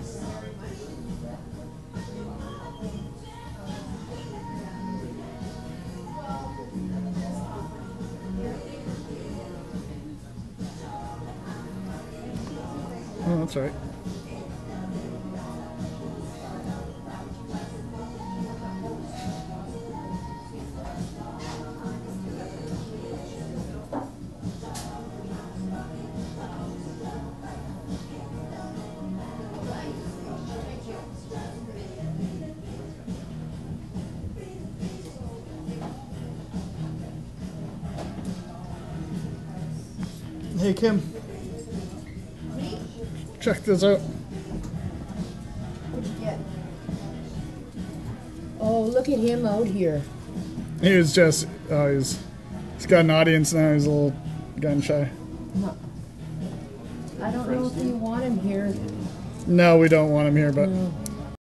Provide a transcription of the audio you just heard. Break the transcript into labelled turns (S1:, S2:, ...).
S1: Oh, that's right. Hey Kim, check this out.
S2: What'd you get? Oh, look at him out here.
S1: He was just, he's got an audience now, he's a little gun shy.
S2: No. I don't know if you want him here.
S1: No, we don't want him here, but
S2: No.